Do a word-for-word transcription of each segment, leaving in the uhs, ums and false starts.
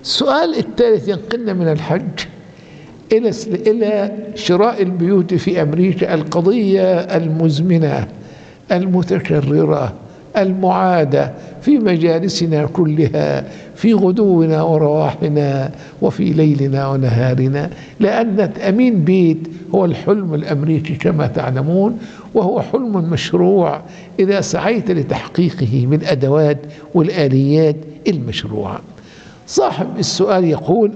السؤال الثالث ينقلنا من الحج إلى إلى شراء البيوت في أمريكا، القضية المزمنة المتكررة المعادة في مجالسنا كلها، في غدونا ورواحنا وفي ليلنا ونهارنا، لأن تأمين بيت هو الحلم الأمريكي كما تعلمون، وهو حلم مشروع إذا سعيت لتحقيقه بالأدوات والآليات المشروعة. صاحب السؤال يقول: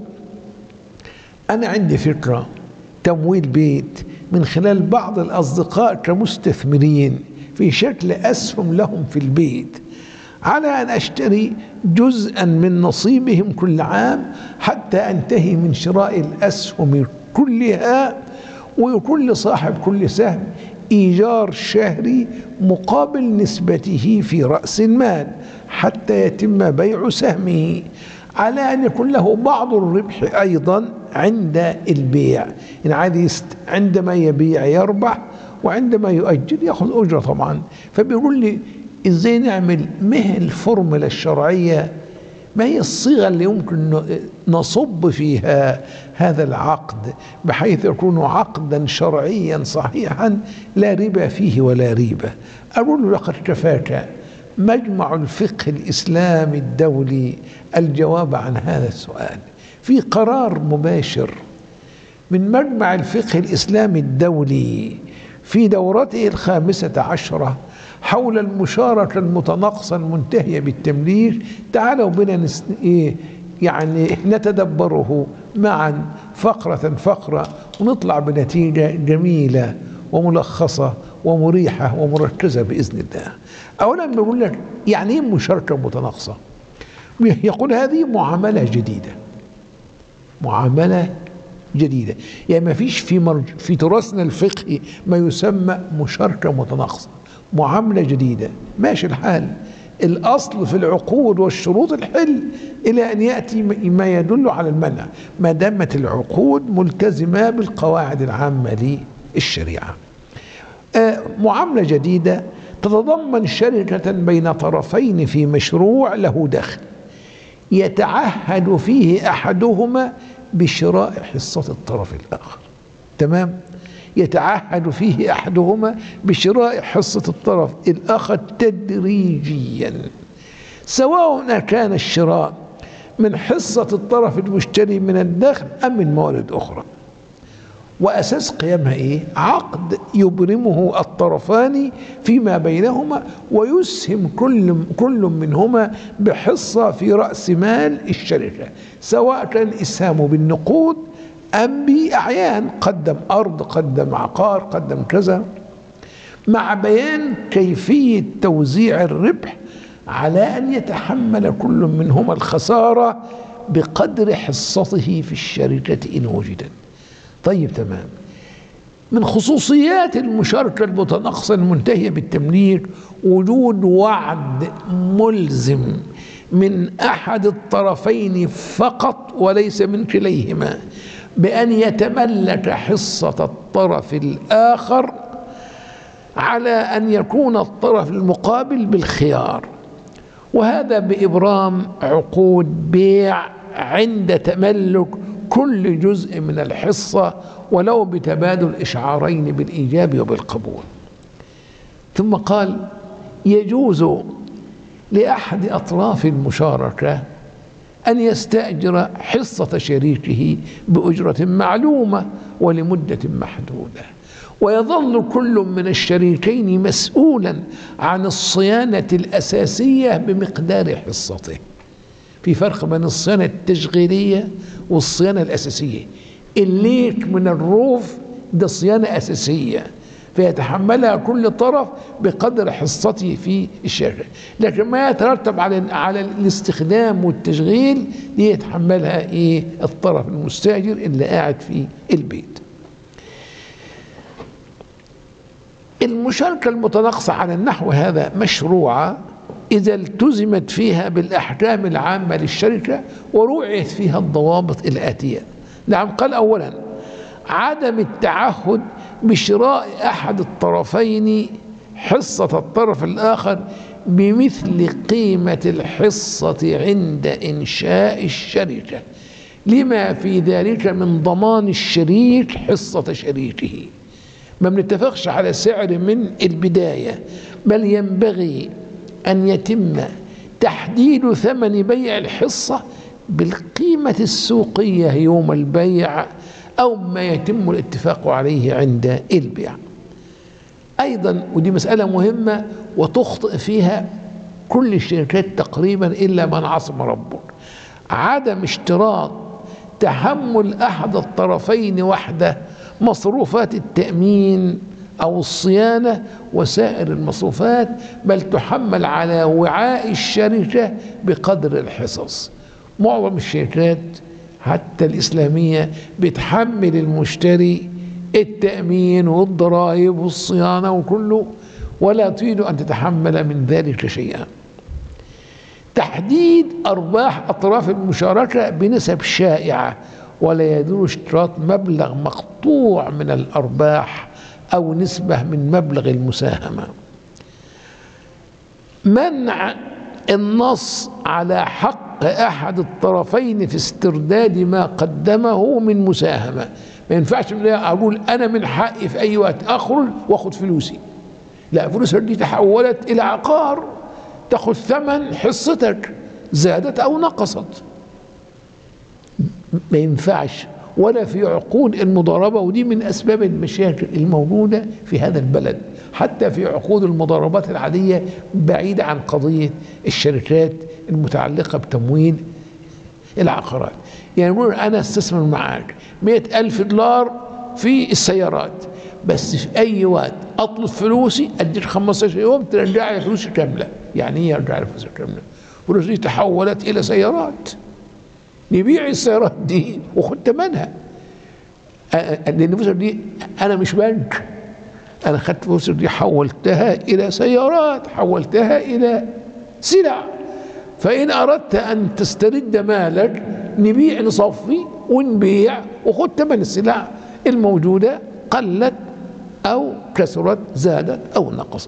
أنا عندي فكرة تمويل بيت من خلال بعض الأصدقاء كمستثمرين في شكل أسهم لهم في البيت، على أن أشتري جزءا من نصيبهم كل عام حتى أنتهي من شراء الأسهم كلها، ويكون لصاحب كل سهم إيجار شهري مقابل نسبته في رأس المال حتى يتم بيع سهمه، على أن يكون له بعض الربح أيضا عند البيع. يعني عندما يبيع يربح، وعندما يؤجل يأخذ أجرة طبعا. فبيقول لي: إزاي نعمل؟ ما هي الفورمولا الشرعية؟ ما هي الصيغة اللي يمكن نصب فيها هذا العقد بحيث يكون عقدا شرعيا صحيحا لا ربا فيه ولا ريبة؟ أقول له: لقد كفاك مجمع الفقه الإسلامي الدولي الجواب عن هذا السؤال في قرار مباشر من مجمع الفقه الإسلامي الدولي في دورته الخامسة عشرة حول المشاركة المتناقصة المنتهية بالتمليك. تعالوا بنا نس... إيه يعني نتدبره معا فقرة فقرة ونطلع بنتيجة جميلة وملخصة ومريحة ومركزة بإذن الله. أولا بقول لك يعني إيه مشاركة متناقصة؟ يقول هذه معاملة جديدة، معاملة جديدة، يعني ما فيش في مرج في تراثنا الفقهي ما يسمى مشاركة متناقصة، معاملة جديدة. ماشي الحال، الأصل في العقود والشروط الحل إلى أن يأتي ما يدل على المنع، ما دامت العقود ملتزمة بالقواعد العامة للشريعة. آه معاملة جديدة تتضمن شركة بين طرفين في مشروع له دخل، يتعهد فيه أحدهما بشراء حصة الطرف الآخر. تمام؟ يتعهد فيه أحدهما بشراء حصة الطرف الآخر تدريجيا، سواء كان الشراء من حصة الطرف المشتري من الدخل أم من موارد أخرى. وأساس قيامها إيه؟ عقد يبرمه الطرفان فيما بينهما، ويسهم كل كل منهما بحصة في رأس مال الشركة، سواء كان الإسهام بالنقود أم بأعيان، قدم أرض، قدم عقار، قدم كذا، مع بيان كيفية توزيع الربح على أن يتحمل كل منهما الخسارة بقدر حصته في الشركة إن وجدت. طيب تمام. من خصوصيات المشاركة المتناقصة المنتهية بالتمليك وجود وعد ملزم من أحد الطرفين فقط وليس من كليهما بأن يتملك حصة الطرف الآخر، على أن يكون الطرف المقابل بالخيار، وهذا بإبرام عقود بيع عند تملك كل جزء من الحصة ولو بتبادل إشعارين بالإيجاب وبالقبول. ثم قال: يجوز لأحد أطراف المشاركة أن يستأجر حصة شريكه بأجرة معلومة ولمدة محدودة، ويظل كل من الشريكين مسؤولا عن الصيانة الأساسية بمقدار حصته. في فرق بين الصيانة التشغيلية والصيانة الأساسية. الليك من الروف ده صيانة أساسية فيتحملها كل طرف بقدر حصته في الشركة، لكن ما يترتب على على الاستخدام والتشغيل دي يتحملها ايه؟ الطرف المستأجر اللي قاعد في البيت. المشاركة المتناقصة على النحو هذا مشروعة إذا التزمت فيها بالأحكام العامة للشركة ورعيت فيها الضوابط الآتية. نعم، قال: أولا عدم التعهد بشراء أحد الطرفين حصة الطرف الآخر بمثل قيمة الحصة عند إنشاء الشركة لما في ذلك من ضمان الشريك حصة شريكه. ما بنتفقش على سعر من البداية، بل ينبغي أن يتم تحديد ثمن بيع الحصة بالقيمة السوقية يوم البيع أو ما يتم الاتفاق عليه عند البيع. أيضا ودي مسألة مهمة وتخطئ فيها كل الشركات تقريبا إلا من عصم ربه، عدم اشتراط تحمل أحد الطرفين وحده مصروفات التأمين أو الصيانة وسائر المصروفات، بل تحمل على وعاء الشركة بقدر الحصص. معظم الشركات حتى الإسلامية بتحمل المشتري التأمين والضرائب والصيانة وكله، ولا تريد أن تتحمل من ذلك شيئا. تحديد أرباح أطراف المشاركة بنسب شائعة، ولا يجوز اشتراط مبلغ مقطوع من الأرباح أو نسبة من مبلغ المساهمة. منع النص على حق أحد الطرفين في استرداد ما قدمه من مساهمة. ما ينفعش أقول أنا من حقي في أي وقت أخرج وأخذ فلوسي، لا، فلوسك دي تحولت إلى عقار، تأخذ ثمن حصتك زادت أو نقصت. ما ينفعش، ولا في عقود المضاربة، ودي من أسباب المشاكل الموجودة في هذا البلد. حتى في عقود المضاربات العادية بعيدة عن قضية الشركات المتعلقة بتمويل العقارات. يعني نقول أنا استثمر معاك مئة ألف دولار في السيارات، بس في أي وقت أطلب فلوسي أديك خمستاشر يوم ترجع لي فلوسي كاملة. يعني إيه يرجع لي فلوسي كاملة؟ فلوسي تحولت إلى سيارات، نبيع السيارات دي وخد ثمنها، لأن الفلوس دي أنا مش بنك، أنا خدت الفلوس دي حولتها إلى سيارات، حولتها إلى سلع. فإن أردت أن تسترد مالك نبيع، نصفي ونبيع وخد ثمن السلع الموجودة، قلت أو كثرت، زادت أو نقصت.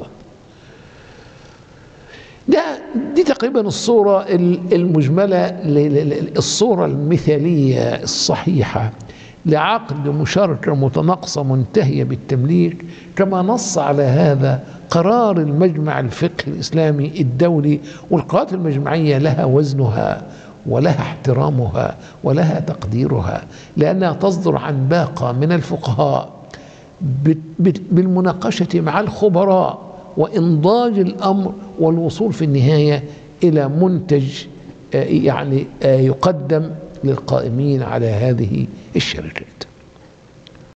ده دي تقريبا الصورة المجملة، الصورة المثالية الصحيحة لعقد مشاركة متناقصة منتهية بالتمليك، كما نص على هذا قرار المجمع الفقهي الإسلامي الدولي. والقرارات المجمعية لها وزنها ولها احترامها ولها تقديرها، لأنها تصدر عن باقة من الفقهاء بالمناقشة مع الخبراء وإنضاج الأمر والوصول في النهاية إلى منتج يعني يقدم للقائمين على هذه الشركة.